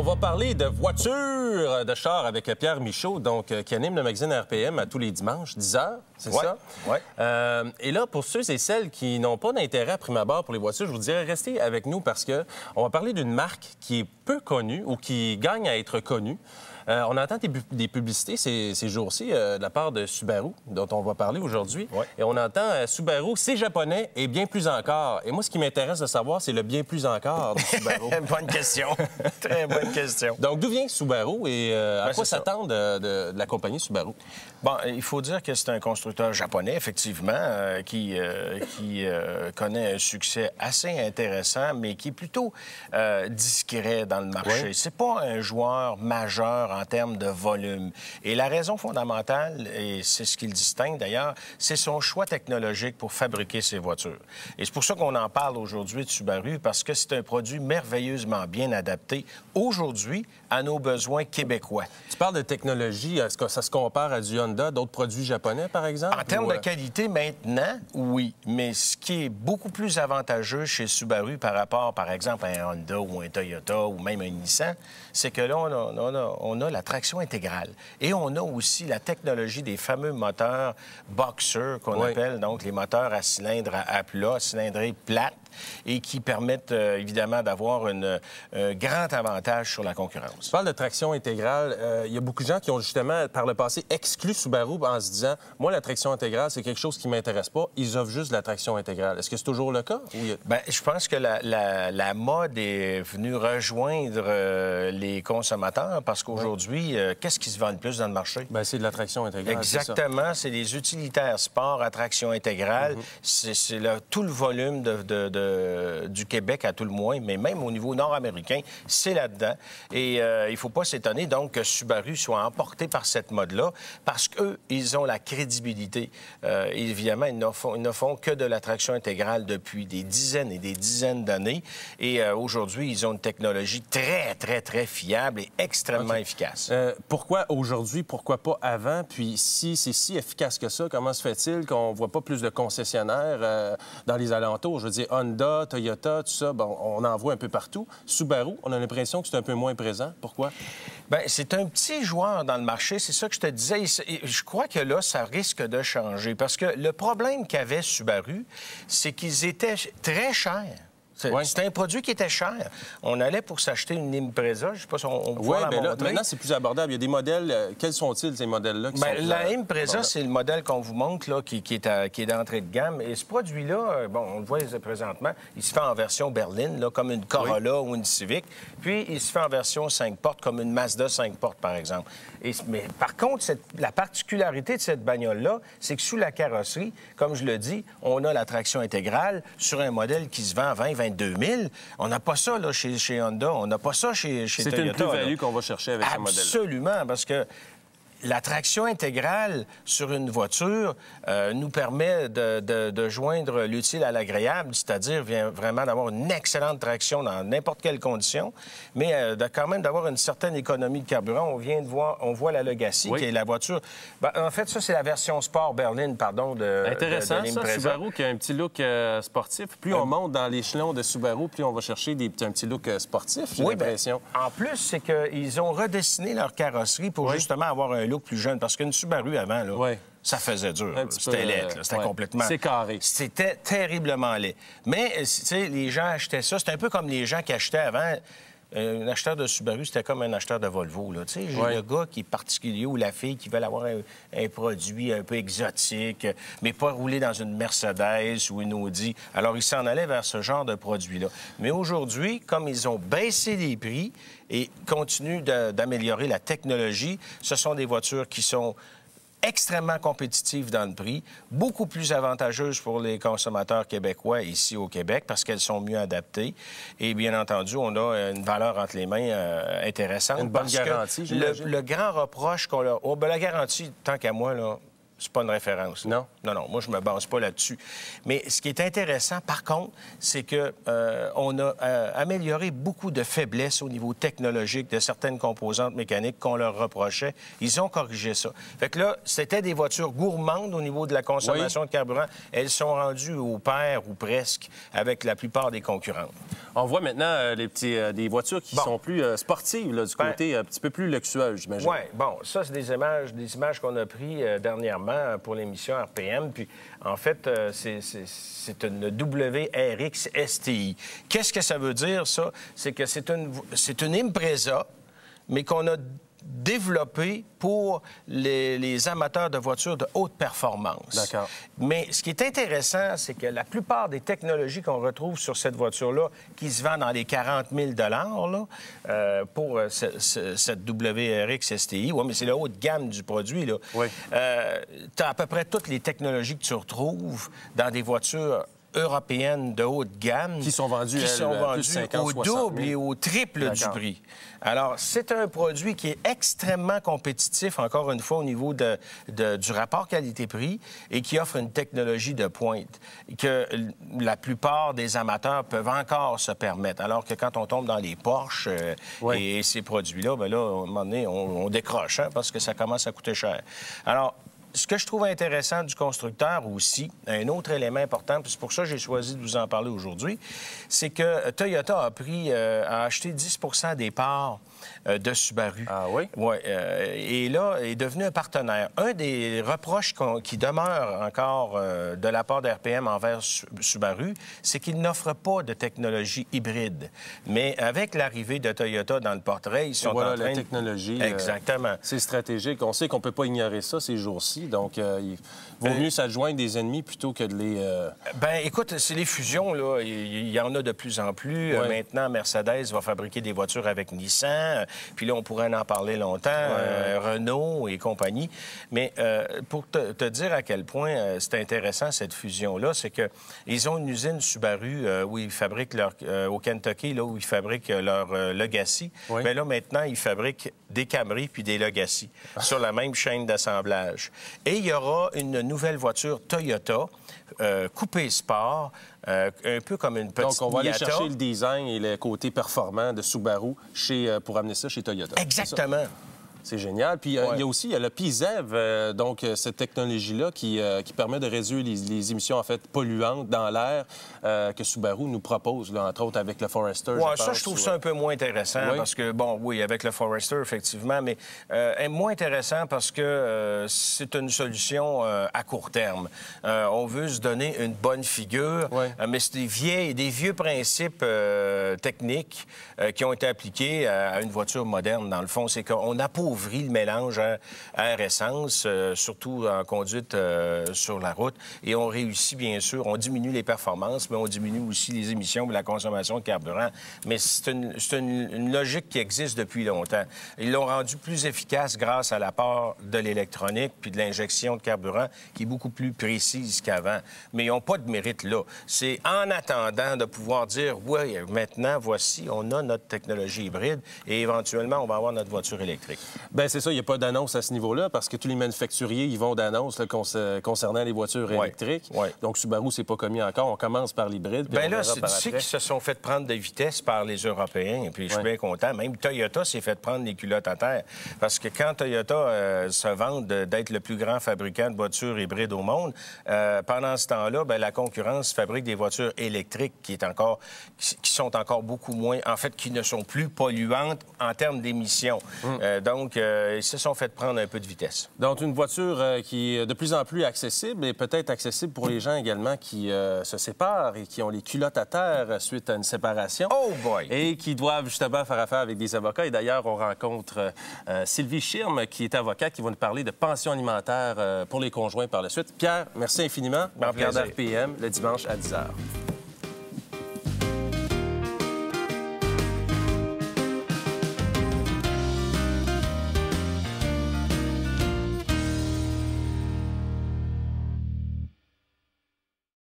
va parler de voitures de char avec Pierre Michaud, donc, qui anime le magazine RPM à tous les dimanches, 10h, c'est ça? Oui. Et là, pour ceux et celles qui n'ont pas d'intérêt à prime abord pour les voitures, je vous dirais, restez avec nous parce que on va parler d'une marque qui est peu connue ou qui gagne à être connue. On entend des publicités ces jours-ci de la part de Subaru, dont on va parler aujourd'hui. Ouais. Et on entend Subaru, c'est japonais et bien plus encore. Et moi, ce qui m'intéresse de savoir, c'est le bien plus encore de Subaru. Bonne question. Très bonne question. Donc, d'où vient Subaru et à quoi c'est ça. s'attend de la compagnie Subaru? Bon, il faut dire que c'est un constructeur japonais, effectivement, qui connaît un succès assez intéressant, mais qui est plutôt discret dans le marché. Oui. C'est pas un joueur majeur en termes de volume. Et la raison fondamentale, et c'est ce qui le distingue d'ailleurs, c'est son choix technologique pour fabriquer ses voitures. Et c'est pour ça qu'on en parle aujourd'hui de Subaru, parce que c'est un produit merveilleusement bien adapté aujourd'hui à nos besoins québécois. Tu parles de technologie. Est-ce que ça se compare à du Honda, d'autres produits japonais, par exemple? En termes de qualité, maintenant, oui. Mais ce qui est beaucoup plus avantageux chez Subaru par rapport, par exemple, à un Honda ou un Toyota ou même un Nissan, c'est que là, on a la traction intégrale. Et on a aussi la technologie des fameux moteurs Boxer, qu'on appelle donc les moteurs à cylindre à plat, cylindrée plate, et qui permettent évidemment d'avoir un grand avantage sur la concurrence. Tu parles de traction intégrale. Il y a beaucoup de gens qui ont justement, par le passé, exclu Subaru en se disant « Moi, la traction intégrale, c'est quelque chose qui ne m'intéresse pas. Ils offrent juste la traction intégrale. » Est-ce que c'est toujours le cas? Bien, je pense que la mode est venue rejoindre les consommateurs parce qu'aujourd'hui, qu'est-ce qui se vend le plus dans le marché? Bien, c'est de la traction intégrale. Exactement. C'est les utilitaires sport à traction intégrale. C'est tout le volume du Québec à tout le moins, mais même au niveau nord-américain, c'est là-dedans. Et il ne faut pas s'étonner, donc, que Subaru soit emporté par cette mode-là, parce qu'eux, ils ont la crédibilité. Évidemment, ils ne font que de la traction intégrale depuis des dizaines et des dizaines d'années. Et aujourd'hui, ils ont une technologie très, très, très fiable et extrêmement efficace. Pourquoi aujourd'hui? Pourquoi pas avant? Puis si c'est si efficace que ça, comment se fait-il qu'on ne voit pas plus de concessionnaires dans les alentours? Je veux dire, Honda, Toyota, tout ça, bon, on en voit un peu partout. Subaru, on a l'impression que c'est un peu moins présent. Pourquoi? Bien, c'est un petit joueur dans le marché. C'est ça que je te disais. Je crois que là, ça risque de changer. Parce que le problème qu'avait Subaru, c'est qu'ils étaient très chers. C'était un produit qui était cher. On allait pour s'acheter une Impreza. Je ne sais pas si on voit la montrer. Maintenant, c'est plus abordable. Il y a des modèles. Quels sont-ils, ces modèles-là? La Impreza, c'est le modèle qu'on vous montre, là, qui est d'entrée de gamme. Et ce produit-là, bon, on le voit présentement, il se fait en version berline, là, comme une Corolla ou une Civic. Puis, il se fait en version 5 portes, comme une Mazda 5 portes, par exemple. Mais par contre, la particularité de cette bagnole-là, c'est que sous la carrosserie, comme je le dis, on a la traction intégrale sur un modèle qui se vend à 22 000. On n'a pas ça là, chez Honda. On n'a pas ça chez Toyota. C'est une plus-value qu'on va chercher avec ce modèle-là. Absolument, parce que la traction intégrale sur une voiture nous permet de joindre l'utile à l'agréable, c'est-à-dire vraiment d'avoir une excellente traction dans n'importe quelle condition, mais quand même d'avoir une certaine économie de carburant. On voit la Legacy, qui est la voiture... Ben, en fait, ça, c'est la version sport berline, pardon, Intéressant, de ça, Subaru, qui a un petit look sportif. Plus on monte dans l'échelon de Subaru, plus on va chercher un petit look sportif, j'ai l'impression. Ben, en plus, c'est qu'ils ont redessiné leur carrosserie pour justement avoir un look plus jeune. Parce qu'une Subaru avant, là, ça faisait dur. C'était laid. C'était complètement... C'est carré. C'était terriblement laid. Mais, tu sais, les gens achetaient ça. C'était un peu comme les gens qui achetaient avant... Un acheteur de Subaru, c'était comme un acheteur de Volvo. Tu sais, le gars qui est particulier ou la fille qui veut avoir un produit un peu exotique, mais pas rouler dans une Mercedes ou une Audi. Alors, ils s'en allaient vers ce genre de produit-là. Mais aujourd'hui, comme ils ont baissé les prix et continuent d'améliorer la technologie, ce sont des voitures qui sont extrêmement compétitives dans le prix, beaucoup plus avantageuses pour les consommateurs québécois ici au Québec parce qu'elles sont mieux adaptées. Et bien entendu, on a une valeur entre les mains intéressante. Une bonne garantie, j'imagine. Le grand reproche qu'on leur... Oh, ben, la garantie, tant qu'à moi, là, c'est pas une référence. Là. Non? Non, non, moi, je me base pas là-dessus. Mais ce qui est intéressant, par contre, c'est que on a amélioré beaucoup de faiblesses au niveau technologique de certaines composantes mécaniques qu'on leur reprochait. Ils ont corrigé ça. Fait que là, c'était des voitures gourmandes au niveau de la consommation de carburant. Elles sont rendues au pair ou presque avec la plupart des concurrentes. On voit maintenant des voitures qui sont plus sportives, là, du côté un petit peu plus luxueux, j'imagine. Oui, bon, ça, c'est des images qu'on a prises dernièrement pour l'émission RPM. Puis, en fait, c'est une WRX STI. Qu'est-ce que ça veut dire, ça? C'est que c'est une Impreza, mais qu'on a développé pour les amateurs de voitures de haute performance. D'accord. Mais ce qui est intéressant, c'est que la plupart des technologies qu'on retrouve sur cette voiture-là, qui se vend dans les 40 000 là, pour cette WRX STI, oui, mais c'est le haut de gamme du produit, là. Oui. Tu as à peu près toutes les technologies que tu retrouves dans des voitures européennes de haute gamme qui sont vendues au double et au triple du prix. Alors, c'est un produit qui est extrêmement compétitif, encore une fois, au niveau du rapport qualité-prix et qui offre une technologie de pointe que la plupart des amateurs peuvent encore se permettre. Alors que quand on tombe dans les Porsche et ces produits-là, bien là, à un moment donné, on décroche parce que ça commence à coûter cher. Alors, ce que je trouve intéressant du constructeur aussi, un autre élément important, puis c'est pour ça que j'ai choisi de vous en parler aujourd'hui, c'est que Toyota a acheté 10 des parts de Subaru. Ah oui? Oui. Et là, est devenu un partenaire. Un des reproches qui demeure encore de la part d'RPM envers Subaru, c'est qu'il n'offre pas de technologie hybride. Mais avec l'arrivée de Toyota dans le portrait, ils sont en train de... la technologie. Exactement. C'est stratégique. On sait qu'on ne peut pas ignorer ça ces jours-ci. Donc, il vaut mieux s'adjoindre des ennemis plutôt que de les... Ben, écoute, c'est les fusions, là. Il y en a de plus en plus. Maintenant, Mercedes va fabriquer des voitures avec Nissan. Puis là, on pourrait en parler longtemps. Renault et compagnie. Mais pour te dire à quel point c'est intéressant, cette fusion-là, c'est qu'ils ont une usine Subaru où ils fabriquent au Kentucky, là, où ils fabriquent leur Legacy. Oui. Mais là, maintenant, ils fabriquent des Camry puis des Legacy sur la même chaîne d'assemblage. Et il y aura une nouvelle voiture Toyota, coupé sport, un peu comme une petite Donc, on va aller Miata. chercher le design et le côté performant de Subaru pour amener ça chez Toyota. Exactement. C'est génial. Puis il y a aussi le PIZEV, donc cette technologie-là qui permet de réduire les émissions en fait polluantes dans l'air que Subaru nous propose, là, entre autres avec le Forester. Je trouve ça un peu moins intéressant parce que, bon, oui, avec le Forester, effectivement, mais moins intéressant parce que c'est une solution à court terme. On veut se donner une bonne figure, mais c'est des vieux principes techniques qui ont été appliqués à une voiture moderne, dans le fond. C'est qu'on appauvrit le mélange air-essence, surtout en conduite sur la route. Et on réussit, bien sûr, on diminue les performances, mais on diminue aussi les émissions et la consommation de carburant. Mais c'est une logique qui existe depuis longtemps. Ils l'ont rendu plus efficace grâce à l'apport de l'électronique puis de l'injection de carburant qui est beaucoup plus précise qu'avant. Mais ils n'ont pas de mérite là. C'est en attendant de pouvoir dire, oui, maintenant, voici, on a notre technologie hybride et éventuellement, on va avoir notre voiture électrique. Bien, c'est ça, il n'y a pas d'annonce à ce niveau-là parce que tous les manufacturiers, ils vont d'annonce concernant les voitures électriques. Donc, Subaru, c'est pas commis encore. On commence par l'hybride. Bien là, tu sais qu'ils se sont fait prendre de vitesse par les Européens. Et puis, je suis bien content. Même Toyota s'est fait prendre les culottes à terre. Parce que quand Toyota se vante d'être le plus grand fabricant de voitures hybrides au monde, pendant ce temps-là, bien, la concurrence fabrique des voitures électriques qui sont encore beaucoup moins... En fait, qui ne sont plus polluantes en termes d'émissions. Donc, ils se sont fait prendre un peu de vitesse. Donc, une voiture qui est de plus en plus accessible et peut-être accessible pour les gens également qui se séparent et qui ont les culottes à terre suite à une séparation. Oh boy! Et qui doivent justement faire affaire avec des avocats. Et d'ailleurs, on rencontre Sylvie Schirm, qui est avocate, qui va nous parler de pension alimentaire pour les conjoints par la suite. Pierre, merci infiniment. Bon Pierre d'RPM, le dimanche à 10h.